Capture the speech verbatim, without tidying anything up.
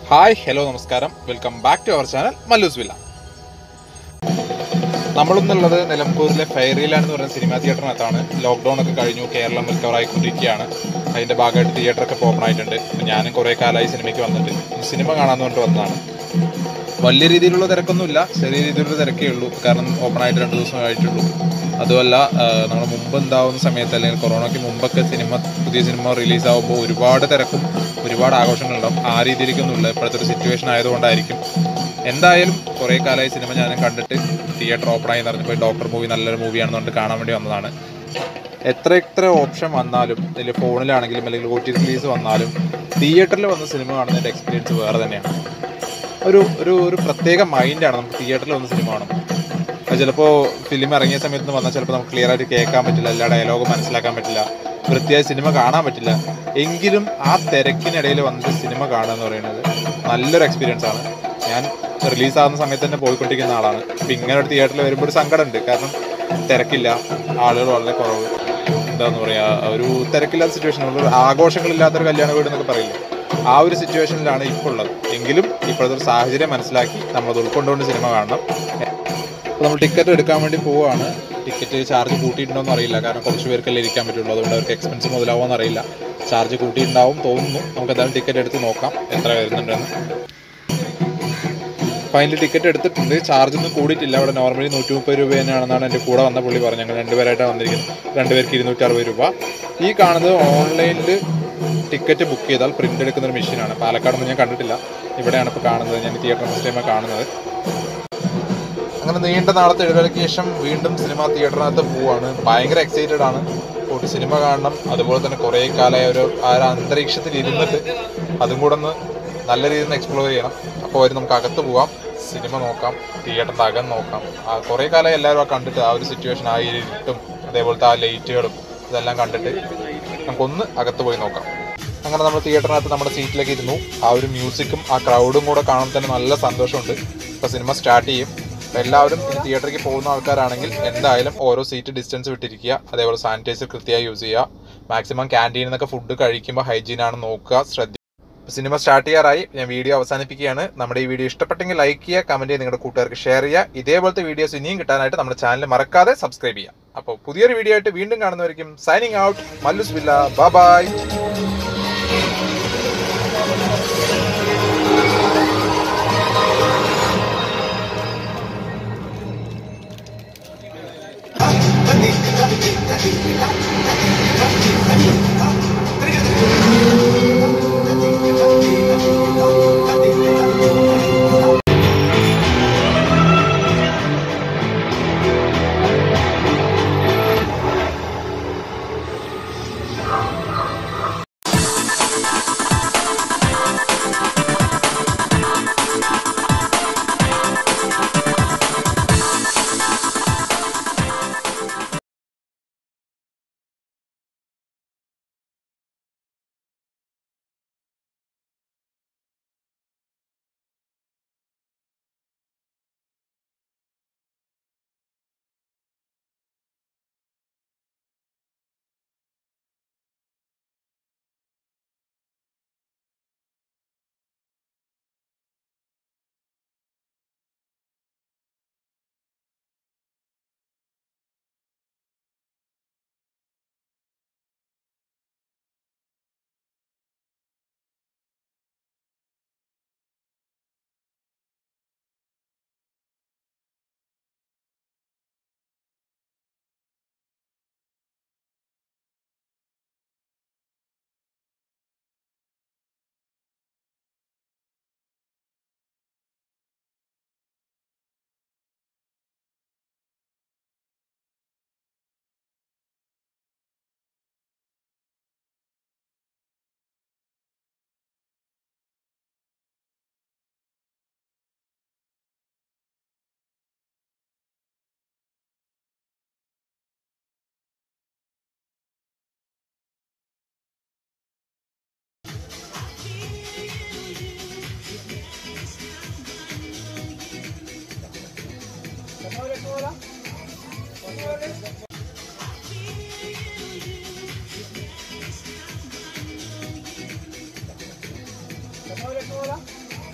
Hi hello നമസ്കാരം, welcome back to our channel Mallus Villa. നമ്മളൊന്നുള്ളത് നിലമ്പൂരിലെ ഫെയറിയിലാണെന്ന് പറയുന്ന സിനിമാ തിയേറ്ററിനകത്താണ്. ലോക്ക്ഡൗൺ ഒക്കെ കഴിഞ്ഞു, കേരളം റിക്കവർ ആയിക്കൊണ്ടിരിക്കുകയാണ്. അതിന്റെ ഭാഗമായിട്ട് തിയേറ്ററൊക്കെ ഓപ്പൺ ആയിട്ടുണ്ട്. ഞാനും കുറേ കാലമായി സിനിമയ്ക്ക് വന്നിട്ട് സിനിമ കാണാമെന്ന് പറഞ്ഞിട്ട് വന്നതാണ്. വലിയ രീതിയിലുള്ള തിരക്കൊന്നുമില്ല, ചെറിയ രീതിയിലുള്ള തിരക്കേ ഉള്ളൂ. കാരണം ഓപ്പൺ ആയിട്ട് രണ്ട് ദിവസം ആയിട്ടുള്ളൂ. അതുമല്ല, നമ്മൾ മുമ്പ് ഉണ്ടാവുന്ന സമയത്ത് അല്ലെങ്കിൽ കൊറോണയ്ക്ക് മുമ്പൊക്കെ സിനിമ പുതിയ സിനിമ റിലീസാകുമ്പോൾ ഒരുപാട് തിരക്കും ഒരുപാട് ആഘോഷങ്ങളുണ്ടാവും. ആ രീതിയിലേക്കൊന്നുമില്ല. ഇപ്പോഴത്തെ ഒരു സിറ്റുവേഷൻ ആയതുകൊണ്ടായിരിക്കും. എന്തായാലും കുറേ കാലമായി സിനിമ ഞാനും കണ്ടിട്ട് തിയേറ്റർ ഓപ്പൺ ആയി പറഞ്ഞപ്പോൾ ഡോക്ടർ മൂവി നല്ലൊരു മൂവിയാണെന്ന് പറഞ്ഞിട്ട് കാണാൻ വേണ്ടി വന്നതാണ്. എത്ര എത്ര ഓപ്ഷൻ വന്നാലും, അല്ലെങ്കിൽ ഫോണിലാണെങ്കിലും അല്ലെങ്കിൽ ഒ ടി റിലീസ് വന്നാലും തിയേറ്ററിൽ വന്ന സിനിമ കാണുന്നതിൻ്റെ എക്സ്പീരിയൻസ് വേറെ തന്നെയാണ്. ഒരു ഒരു ഒരു പ്രത്യേക മൈൻഡാണ് നമുക്ക് തിയേറ്ററിൽ വന്ന സിനിമ കാണും. അത് ചിലപ്പോൾ ഫിലിം ഇറങ്ങിയ സമയത്ത് വന്നാൽ ചിലപ്പോൾ നമുക്ക് ക്ലിയർ ആയിട്ട് കേൾക്കാൻ പറ്റില്ല, എല്ലാ ഡയലോഗും മനസ്സിലാക്കാൻ പറ്റില്ല, വൃത്തിയായ സിനിമ കാണാൻ പറ്റില്ല. എങ്കിലും ആ തിരക്കിനിടയിൽ വന്നിട്ട് സിനിമ കാണുക എന്ന് പറയുന്നത് നല്ലൊരു എക്സ്പീരിയൻസ് ആണ്. ഞാൻ റിലീസാകുന്ന സമയത്ത് തന്നെ പോയിക്കൊണ്ടിരിക്കുന്ന ആളാണ്. അപ്പം ഇങ്ങനെ ഒരു തിയേറ്ററിൽ വരുമ്പോൾ ഒരു സങ്കടമുണ്ട്. കാരണം തിരക്കില്ല, ആളുകൾ വളരെ കുറവ്. എന്താന്ന് പറയുക, ഒരു തിരക്കില്ലാത്ത സിറ്റുവേഷൻ, ഒരു ആഘോഷങ്ങളില്ലാത്തൊരു കല്യാണ വീട് എന്നൊക്കെ പറയില്ല, ആ ഒരു സിറ്റുവേഷനിലാണ് ഇപ്പോൾ ഉള്ളത്. എങ്കിലും ഇപ്പോഴത്തെ ഒരു സാഹചര്യം മനസ്സിലാക്കി നമ്മളത് ഉൾക്കൊണ്ടുകൊണ്ട് സിനിമ കാണണം. അപ്പോൾ നമ്മൾ ടിക്കറ്റ് എടുക്കാൻ വേണ്ടി പോവുകയാണ്. ടിക്കറ്റ് ചാർജ് കൂട്ടിയിട്ടുണ്ടോ എന്ന് അറിയില്ല, കാരണം കുറച്ച് പേർക്കല്ലേ ഇരിക്കാൻ പറ്റുള്ളൂ. അതുകൊണ്ട് അവർക്ക് എക്സ്പെൻസ് മുതലാവുമെന്ന് അറിയില്ല. ചാർജ് കൂട്ടിയിട്ടുണ്ടാവും തോന്നുന്നു. നമുക്ക് എന്തായാലും ടിക്കറ്റ് എടുത്ത് നോക്കാം എത്ര വരുന്നുണ്ടെന്ന്. അപ്പോൾ അതിൻ്റെ ടിക്കറ്റ് എടുത്തിട്ടുണ്ട്. ചാർജൊന്നും കൂടിയിട്ടില്ല. അവിടെ നോർമലി നൂറ്റി മുപ്പത് രൂപ തന്നെയാണെന്നാണ് എൻ്റെ കൂടെ വന്ന പുള്ളി പറഞ്ഞത്. ഞങ്ങൾ രണ്ടുപേരായിട്ടാണ് വന്നിരിക്കുന്നത്. രണ്ടുപേർക്ക് ഇരുന്നൂറ്റി അറുപത് രൂപ. ഈ കാണുന്നത് ഓൺലൈനിൽ ടിക്കറ്റ് ബുക്ക് ചെയ്താൽ പ്രിൻ്റ് എടുക്കുന്നൊരു മെഷീനാണ്. പാലക്കാടൊന്നും ഞാൻ കണ്ടിട്ടില്ല, ഇവിടെയാണ് ഇപ്പോൾ കാണുന്നത്. ഞാൻ തിയേറ്റർ ഫസ്റ്റ് ടൈമാണ് കാണുന്നത്. അങ്ങനെ നീണ്ട നാളത്തെ ഇടവേളയ്ക്ക് ശേഷം വീണ്ടും സിനിമ തിയേറ്ററിനകത്ത് പോവുകയാണ്. ഭയങ്കര എക്സൈറ്റഡ് ആണ്, പോയിട്ട് സിനിമ കാണണം. അതുപോലെ തന്നെ കുറേ കാലമായ ഒരു ആ ഒരു അന്തരീക്ഷത്തിൽ ഇരുന്നിട്ട് അതും കൂടെ ഒന്ന് നല്ല രീതിയിൽ നിന്ന് എക്സ്പ്ലോർ ചെയ്യണം. അപ്പോൾ വരും നമുക്ക് അകത്ത് പോവാം, സിനിമ നോക്കാം, തിയേറ്ററിൻ്റെ അകം നോക്കാം. ആ കുറേ കാലം എല്ലാവരും ആ കണ്ടിട്ട് ആ ഒരു സിറ്റുവേഷൻ, ആ ഇരുട്ടും അതേപോലത്തെ ആ ലൈറ്റുകളും ഇതെല്ലാം കണ്ടിട്ട് നമുക്കൊന്ന് അകത്ത് പോയി നോക്കാം. അങ്ങനെ നമ്മൾ തിയേറ്ററിനകത്ത് നമ്മുടെ സീറ്റിലേക്ക് ഇരുന്നു. ആ ഒരു മ്യൂസിക്കും ആ ക്രൗഡും കൂടെ കാണാൻ തന്നെ നല്ല സന്തോഷമുണ്ട്. ഇപ്പോൾ സിനിമ സ്റ്റാർട്ട് ചെയ്യും. അപ്പോൾ എല്ലാവരും ഇനി തിയേറ്ററിലേക്ക് പോകുന്ന ആൾക്കാരാണെങ്കിൽ എന്തായാലും ഓരോ സീറ്റ് ഡിസ്റ്റൻസ് വിട്ടിരിക്കുക. അതേപോലെ സാനിറ്റൈസർ കൃത്യമായി യൂസ് ചെയ്യുക. മാക്സിമം ക്യാൻറ്റീനിൽ നിന്നൊക്കെ ഫുഡ് കഴിക്കുമ്പോൾ ഹൈജീനാണ് നോക്കുക, ശ്രദ്ധിക്കുക. സിനിമ സ്റ്റാർട്ട് ചെയ്യാറായി. ഞാൻ വീഡിയോ അവസാനിപ്പിക്കുകയാണ്. നമ്മുടെ ഈ വീഡിയോ ഇഷ്ടപ്പെട്ടെങ്കിൽ ലൈക്ക് ചെയ്യുക, കമൻറ്റ് ചെയ്യുക, നിങ്ങളുടെ കൂട്ടുകാർക്ക് ഷെയർ ചെയ്യുക. ഇതേപോലത്തെ വീഡിയോസ് ഇനിയും കിട്ടാനായിട്ട് നമ്മുടെ ചാനൽ മറക്കാതെ സബ്സ്ക്രൈബ് ചെയ്യുക. അപ്പോൾ പുതിയൊരു വീഡിയോ ആയിട്ട് വീണ്ടും കാണുന്നവരിക്കും signing out, Mallus Villa. Bye bye. Hola.